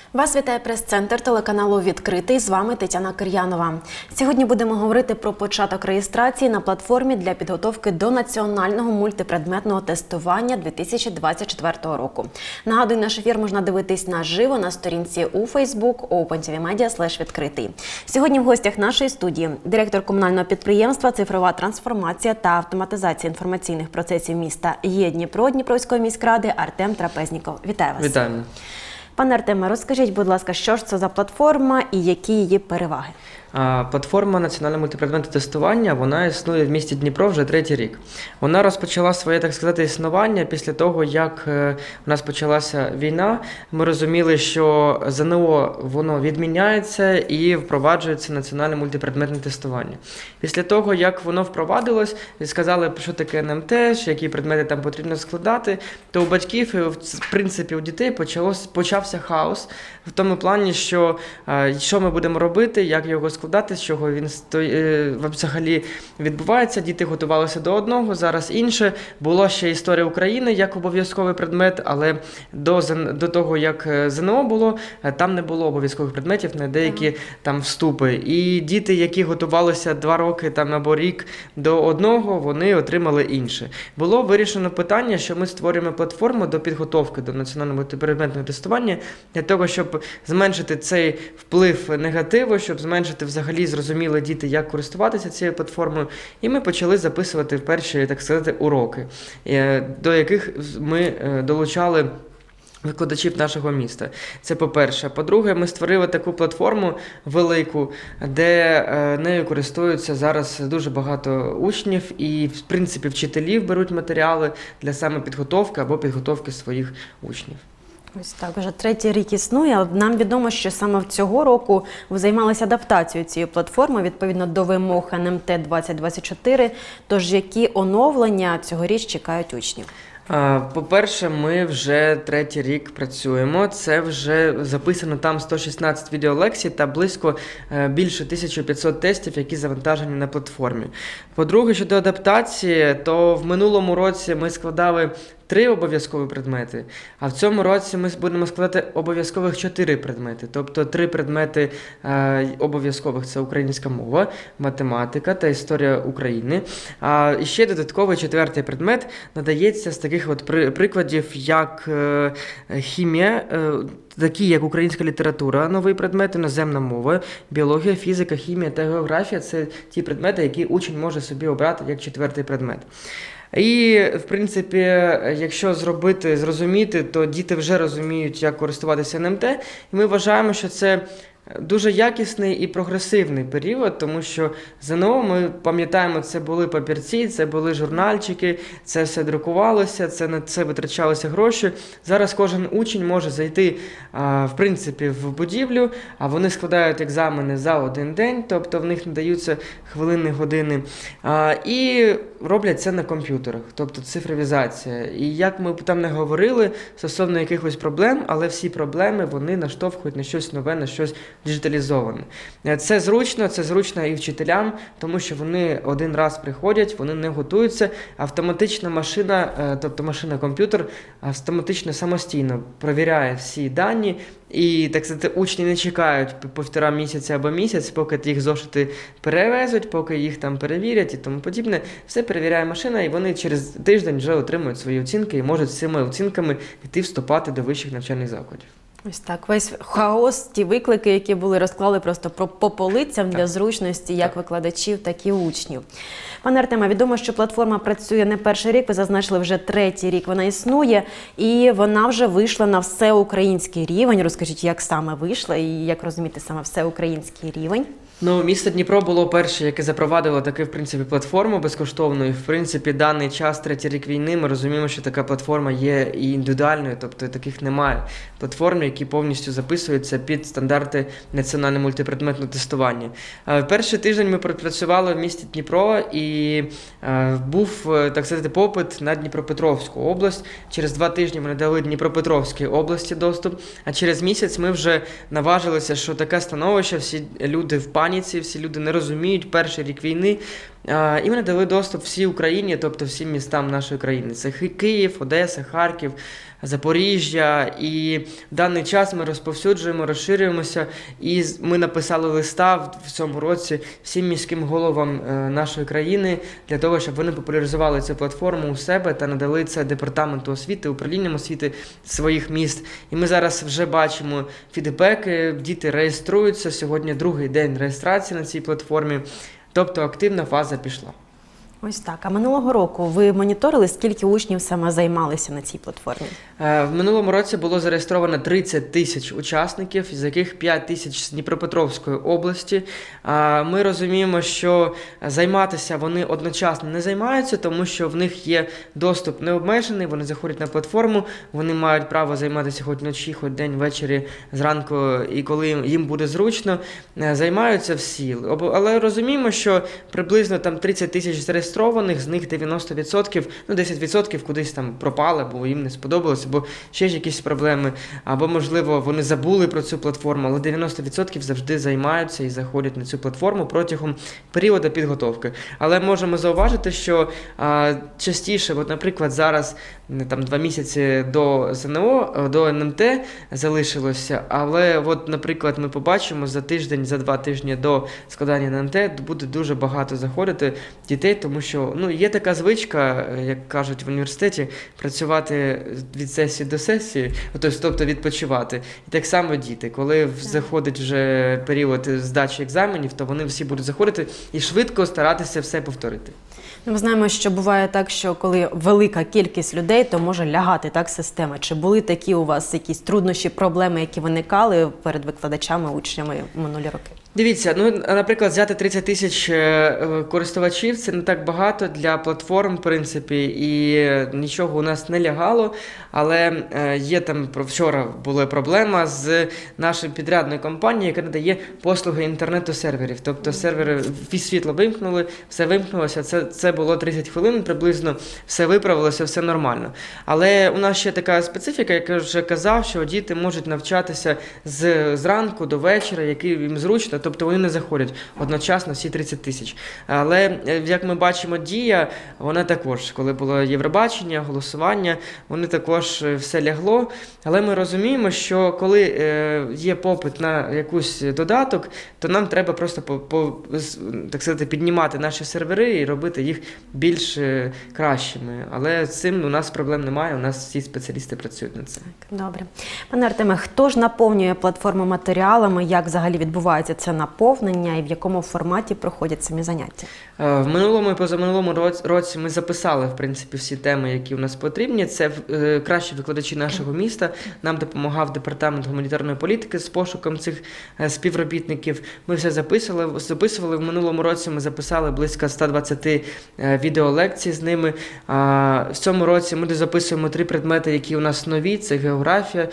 Вас вітає прес-центр телеканалу «Відкритий». З вами Тетяна Кир'янова. Сьогодні будемо говорити про початок реєстрації на платформі для підготовки до національного мультипредметного тестування 2024 року. Нагадую, наш ефір можна дивитись наживо на сторінці у Facebook OpenTVMedia/відкритий. Сьогодні в гостях нашої студії директор комунального підприємства «Цифрова трансформація та автоматизація інформаційних процесів міста Є-Дніпро» Дніпровської міськради Артем Трапезніков. Вітаю вас. Вітаємо. Пане Артеме, розкажіть, будь ласка, що ж це за платформа і які її переваги? Платформа національного мультипредметного тестування, вона існує в місті Дніпро вже 3-й рік. Вона розпочала своє, так сказати, існування після того, як у нас почалася війна. Ми розуміли, що ЗНО воно відміняється і впроваджується національне мультипредметне тестування. Після того, як воно впровадилось, сказали, що таке НМТ, які предмети там потрібно складати, то у батьків, в принципі, у дітей почався хаос в тому плані, що ми будемо робити, як його складати, з чого він взагалі відбувається. Діти готувалися до одного, зараз інше. Було ще історія України як обов'язковий предмет, але до того, як ЗНО було, там не було обов'язкових предметів на деякі там вступи. І діти, які готувалися 2 роки там, або рік до одного, вони отримали інше. Було вирішено питання, що ми створюємо платформу до підготовки до національного мультипредметного тестування для того, щоб зменшити цей вплив негативу, щоб зменшити взагалі зрозуміли діти, як користуватися цією платформою. І ми почали записувати перші, так сказати, уроки, до яких ми долучали викладачів нашого міста. Це по-перше. По-друге, ми створили таку платформу велику, де нею користуються зараз дуже багато учнів і, в принципі, вчителів беруть матеріали для саме підготовки або підготовки своїх учнів. Ось так, вже 3-й рік існує, але нам відомо, що саме цього року ви займалися адаптацією цієї платформи, відповідно до вимог НМТ 2024, тож які оновлення цьогоріч чекають учнів? По-перше, ми вже 3-й рік працюємо, це вже записано там 116 відеолекцій та більше 1500 тестів, які завантажені на платформі. По-друге, щодо адаптації, то в минулому році ми складали 3 обов'язкові предмети, а в цьому році ми будемо складати обов'язкових 4 предмети. Тобто 3 предмети обов'язкових – це українська мова, математика та історія України. І ще додатковий 4-й предмет надається з таких от прикладів, як хімія, такі як українська література, новий предмет, іноземна мова, біологія, фізика, хімія та географія – це ті предмети, які учень може собі обрати як 4-й предмет. І, в принципі, якщо зрозуміти, то діти вже розуміють, як користуватися НМТ, і ми вважаємо, що це дуже якісний і прогресивний період, тому що ЗНО, ми пам'ятаємо, це були папірці, це були журнальчики, це все друкувалося, на це витрачалися гроші. Зараз кожен учень може зайти, в принципі, в будівлю, а вони складають екзамени за 1 день, тобто в них надаються хвилини, години, і роблять це на комп'ютерах, тобто цифровізація. І як ми там не говорили стосовно якихось проблем, але всі проблеми, вони наштовхують на щось нове, на щось діджиталізоване. Це зручно і вчителям, тому що вони один раз приходять, вони не готуються, автоматична машина, тобто машина-комп'ютер, автоматично самостійно перевіряє всі дані, і, так сказати, учні не чекають 1,5 місяця або місяць, поки їх зошити перевезуть, поки їх там перевірять і тому подібне. Все перевіряє машина, і вони через тиждень вже отримують свої оцінки і можуть з цими оцінками йти вступати до вищих навчальних закладів. Ось так, весь хаос, ті виклики, які були, розклали просто по полицям для зручності як викладачів, так і учнів. Пане Артеме, відомо, що платформа працює не 1-й рік, ви зазначили, вже 3-й рік вона існує, і вона вже вийшла на всеукраїнський рівень. Розкажіть, як саме вийшла і як розуміти саме всеукраїнський рівень? Місто Дніпро було перше, яке запровадило таку, в принципі, платформу безкоштовну. І, в принципі, даний час, 3-й рік війни, ми розуміємо, що така платформа є і індивідуальною, тобто таких немає платформ, які повністю записуються під стандарти національного мультипредметного тестування. Перший тиждень ми пропрацювали в місті Дніпро і був, так сказати, попит на Дніпропетровську область. Через 2 тижні ми надали Дніпропетровській області доступ, а через місяць ми вже наважилися, що таке становище, всі люди в паніці, всі люди не розуміють, 1-й рік війни, І вони дали доступ всій Україні, тобто всім містам нашої країни. Це Київ, Одеса, Харків, Запоріжжя. І в даний час ми розповсюджуємо, розширюємося, і ми написали листа в цьому році всім міським головам нашої країни для того, щоб вони популяризували цю платформу у себе та надали це департаменту освіти, управлінням освіти своїх міст. І ми зараз вже бачимо фідбеки, діти реєструються, сьогодні другий день реєстрації на цій платформі, тобто активна фаза пішла. Ось так. А минулого року ви моніторили, скільки учнів саме займалися на цій платформі? В минулому році було зареєстровано 30 тисяч учасників, з яких 5 тисяч з Дніпропетровської області. Ми розуміємо, що займатися вони одночасно не займаються, тому що в них є доступ необмежений, вони заходять на платформу, вони мають право займатися хоч вночі, хоч день, ввечері, зранку, і коли їм буде зручно, займаються всі. Але розуміємо, що приблизно там 30 тисяч зареєстрованих, з них 90%, 10% кудись там пропали, бо їм не сподобалося, бо ще ж якісь проблеми, або, можливо, вони забули про цю платформу, але 90% завжди займаються і заходять на цю платформу протягом періоду підготовки. Але можемо зауважити, що частіше, от, наприклад, зараз там 2 місяці до ЗНО, до НМТ залишилося, але, от, наприклад, ми побачимо за тиждень, за 2 тижні до складання НМТ буде дуже багато заходити дітей, тому що є така звичка, як кажуть в університеті, працювати від сесії до сесії, тобто відпочивати. І так само діти, коли заходить вже період здачі екзаменів, то вони всі будуть заходити і швидко старатися все повторити. Ми знаємо, що буває так, що коли велика кількість людей, то може лягати так система. Чи були такі у вас якісь труднощі, проблеми, які виникали перед викладачами, учнями в минулі роки? Дивіться, наприклад, взяти 30 тисяч користувачів – це не так багато для платформ, в принципі, і нічого у нас не лягало, але є там, вчора була проблема з нашою підрядною компанією, яка надає послуги інтернету серверів. Тобто сервери, світло вимкнули, все вимкнулося, це було 30 хвилин приблизно, все виправилося, все нормально. Але у нас ще така специфіка, як я вже казав, що діти можуть навчатися зранку до вечора, який їм зручно, тобто вони не заходять одночасно всі 30 тисяч. Але, як ми бачимо, Дія, вона також, коли було Євробачення, голосування, вони також все лягло. Але ми розуміємо, що коли є попит на якийсь додаток, то нам треба просто, так сказати, піднімати наші сервери і робити їх більш кращими. Але з цим у нас проблем немає, у нас всі спеціалісти працюють над цим. Добре. Пане Артеме, хто ж наповнює платформу матеріалами, як взагалі відбувається це наповнення і в якому форматі проходять самі заняття? В минулому і позаминулому році ми записали, в принципі, всі теми, які у нас потрібні. Це кращі викладачі нашого міста. Нам допомагав департамент гуманітарної політики з пошуком цих співробітників. Ми все записували. В минулому році ми записали близько 120 відеолекцій з ними. В цьому році ми записуємо 3 предмети, які у нас нові. Це географія,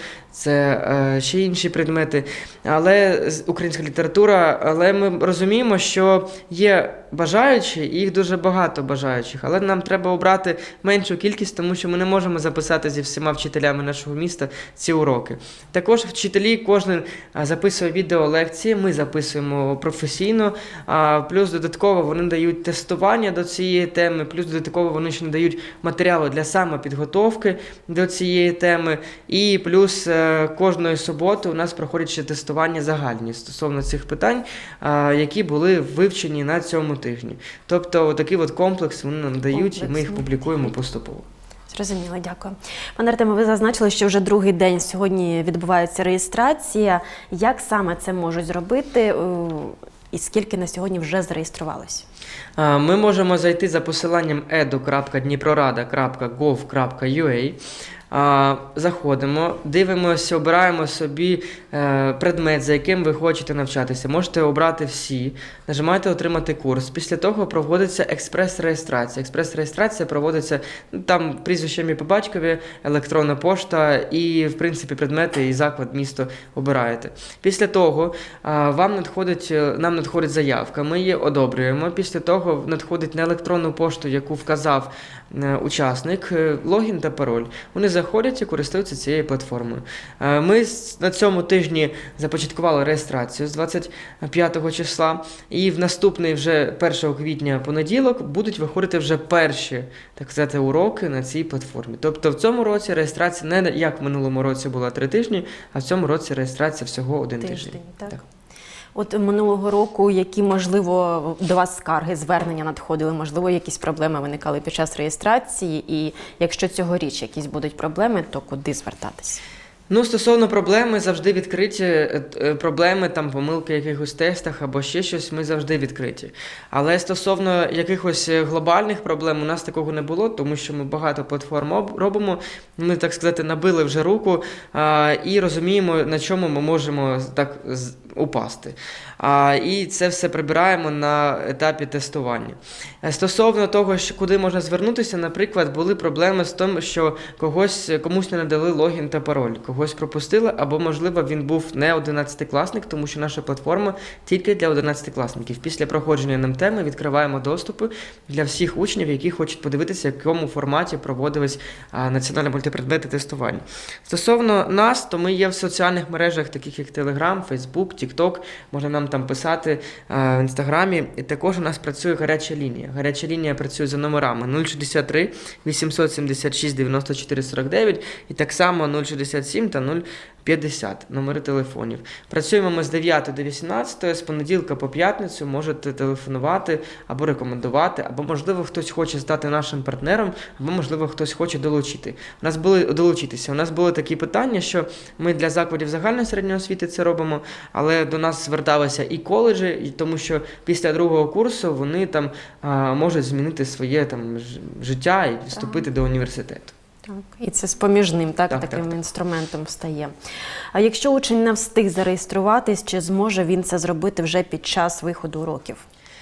це ще інші предмети, але українська література. Але ми розуміємо, що є бажаючі, і їх дуже багато бажаючих. Але нам треба обрати меншу кількість, тому що ми не можемо записати зі всіма вчителями нашого міста ці уроки. Також вчителі, кожен записує відеолекції, ми записуємо професійно, плюс додатково вони дають тестування до цієї теми, плюс додатково вони ще надають матеріали для самопідготовки до цієї теми, і плюс кожної суботи у нас проходять ще тестування загальні стосовно цих питань, які були вивчені на цьому тижні. Тобто такий комплекс вони нам дають, і ми їх публікуємо поступово. Зрозуміло, дякую. Пане Артеме, ви зазначили, що вже другий день сьогодні відбувається реєстрація. Як саме це можуть зробити і скільки на сьогодні вже зареєструвалось? Ми можемо зайти за посиланням edu.dniprorada.gov.ua. Заходимо, дивимося, обираємо собі предмет, за яким ви хочете навчатися. Можете обрати всі, нажимаєте «Отримати курс». Після того проводиться експрес-реєстрація. Експрес-реєстрація проводиться, там прізвище, ім'я по батькові, електронна пошта і, в принципі, предмети і заклад, місто обираєте. Після того нам надходить заявка, ми її одобрюємо. Після після того надходить на електронну пошту, яку вказав учасник, логін та пароль. Вони заходять і користуються цією платформою. Ми на цьому тижні започаткували реєстрацію з 25 числа, і в наступний вже 1 квітня понеділок будуть виходити вже перші, так сказати, уроки на цій платформі. Тобто в цьому році реєстрація не як в минулому році була 3 тижні, а в цьому році реєстрація всього 1 тиждень. Так. От минулого року, які, можливо, до вас скарги, звернення надходили, можливо, якісь проблеми виникали під час реєстрації, і якщо цьогоріч якісь будуть проблеми, то куди звертатись? Стосовно проблеми, завжди відкриті проблеми, там помилки в якихось тестах або ще щось, ми завжди відкриті. Але стосовно якихось глобальних проблем у нас такого не було, тому що ми багато платформ робимо, ми, так сказати, набили вже руку і розуміємо, на чому ми можемо так упасти. І це все прибираємо на етапі тестування. Стосовно того, куди можна звернутися, наприклад, були проблеми з тим, що комусь не надали логін та пароль, когось пропустили, або, можливо, він був не 11-класник, тому що наша платформа тільки для 11-класників. Після проходження НМТ ми відкриваємо доступи для всіх учнів, які хочуть подивитися, в якому форматі проводилось національне мультипредметне тестування. Стосовно нас, то ми є в соціальних мережах, таких як Telegram, Facebook, TikTok, можна нам там писати в Інстаграмі. І також у нас працює гаряча лінія. Гаряча лінія працює за номерами 063 876 94 49 і так само 067 та 050 номери телефонів. Працюємо ми з 9 до 18, з понеділка по п'ятницю можете телефонувати або рекомендувати, або, можливо, хтось хоче стати нашим партнером, або, можливо, хтось хоче долучитися. У нас були такі питання, що ми для закладів загальної середньої освіти це робимо, але до нас зверталися і коледжі, тому що після другого курсу вони там можуть змінити своє там життя і вступити до університету. Так, і це споміжним, таким інструментом стає. А якщо учень не встиг зареєструватись, чи зможе він це зробити вже під час виходу уроків?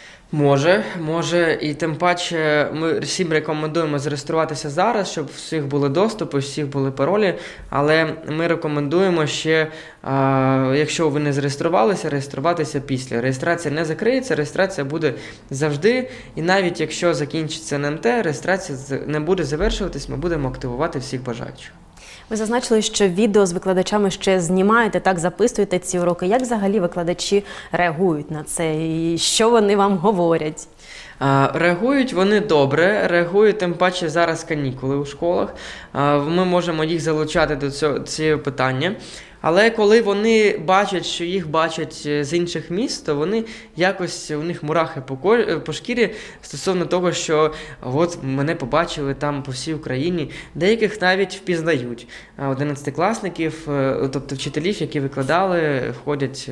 Може, і тим паче ми всім рекомендуємо зареєструватися зараз, щоб у всіх були доступи, у всіх були паролі, але ми рекомендуємо ще, якщо ви не зареєструвалися, реєструватися після. Реєстрація не закриється, реєстрація буде завжди, і навіть якщо закінчиться НМТ, реєстрація не буде завершуватись, ми будемо активувати всіх бажаючих. Ви зазначили, що відео з викладачами ще знімаєте, так, записуєте ці уроки. Як взагалі викладачі реагують на це і що вони вам говорять? Реагують вони добре, реагують тим паче зараз канікули у школах. Ми можемо їх залучати до цього питання. Але коли вони бачать, що їх бачать з інших міст, то вони якось, у них мурахи по шкірі стосовно того, що от мене побачили там по всій Україні. Деяких навіть впізнають. 11-класників, тобто вчителів, які викладали, ходять,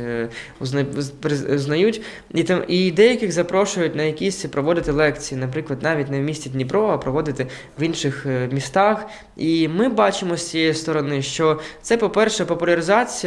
узнають. І деяких запрошують на якісь проводити лекції, наприклад, навіть не в місті Дніпро, а проводити в інших містах. І ми бачимо з цієї сторони, що це, по-перше, популяризація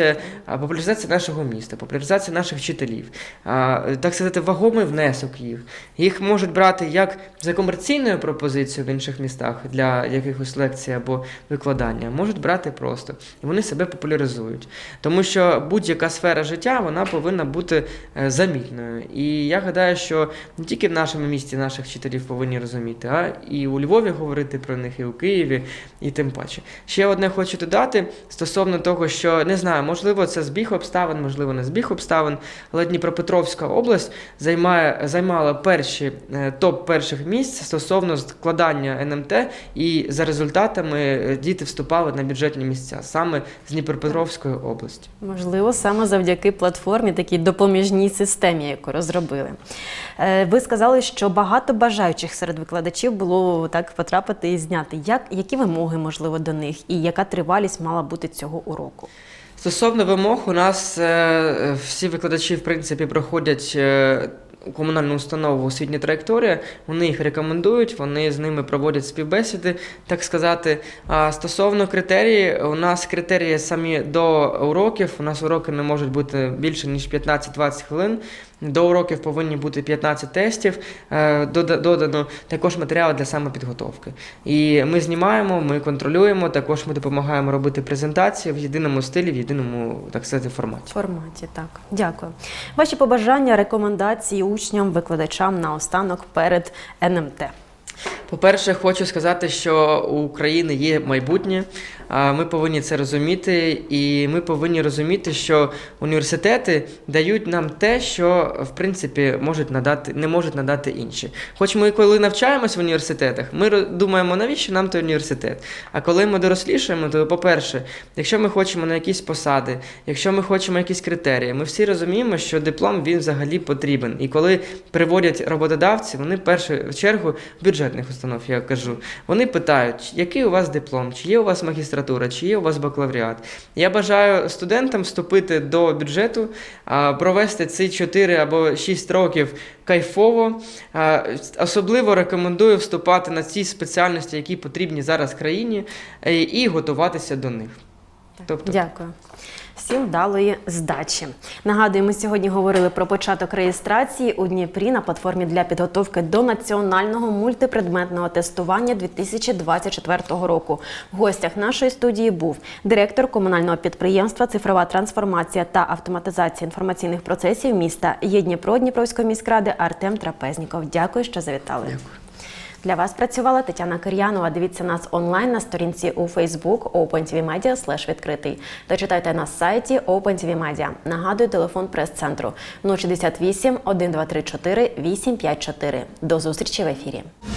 нашого міста, популяризація наших вчителів, так сказати, вагомий внесок їх. Їх можуть брати як за комерційною пропозицією в інших містах для якихось лекцій або викладання, можуть брати просто. І вони себе популяризують. Тому що будь-яка сфера життя, вона повинна бути замітною. І я гадаю, що не тільки в нашому місті наших вчителів повинні розуміти, а і у Львові говорити про них, і у Києві, і тим паче. Ще одне хочу додати стосовно того, що, не знаю, можливо, це збіг обставин, можливо, не збіг обставин, але Дніпропетровська область займала топ перших місць стосовно складання НМТ, і за результатами діти вступали на бюджетні місця, саме з Дніпропетровської області. Можливо, саме завдяки платформі, такій допоміжній системі, яку розробили. Ви сказали, що багато бажаючих серед викладачів було так потрапити і зняти. Які вимоги, можливо, до них і яка тривалість мала бути цього уроку? Стосовно вимог, у нас всі викладачі, в принципі, проходять комунальну установу «Освітня траєкторія», вони їх рекомендують, вони з ними проводять співбесіди, так сказати. А стосовно критерії, у нас критерії самі до уроків, у нас уроки не можуть бути більше, ніж 15-20 хвилин. До уроків повинні бути 15 тестів, додано також матеріали для самопідготовки. І ми знімаємо, ми контролюємо, також ми допомагаємо робити презентації в єдиному стилі, в єдиному, так сказати, форматі. Так. Дякую. Ваші побажання, рекомендації учням, викладачам наостанок перед НМТ. По-перше, хочу сказати, що у України є майбутнє, ми повинні це розуміти, і ми повинні розуміти, що університети дають нам те, що, в принципі, не можуть надати інші. Хоч ми, коли навчаємось в університетах, ми думаємо, навіщо нам той університет? А коли ми дорослішаємо, то, по-перше, якщо ми хочемо на якісь посади, якщо ми хочемо якісь критерії, ми всі розуміємо, що диплом, він взагалі потрібен. І коли приводять роботодавці, вони в першу чергу бюджетних установ, я кажу, вони питають, який у вас диплом, чи є у вас магістратура, чи є у вас бакалавріат. Я бажаю студентам вступити до бюджету, провести ці 4 або 6 років кайфово. Особливо рекомендую вступати на ці спеціальності, які потрібні зараз країні, і готуватися до них. Дякую. Всім вдалої здачі. Нагадую, ми сьогодні говорили про початок реєстрації у Дніпрі на платформі для підготовки до національного мультипредметного тестування 2024 року. В гостях нашої студії був директор комунального підприємства «Цифрова трансформація та автоматизація інформаційних процесів міста Є-Дніпро Дніпровської міськради Артем Трапезніков. Дякую, що завітали. Дякую. Для вас працювала Тетяна Кир'янова. Дивіться нас онлайн на сторінці у Facebook OpenTVMedia/відкритий. Та читайте на сайті OpenTVMedia. Нагадую, телефон прес-центру 068 1234 854. До зустрічі в ефірі.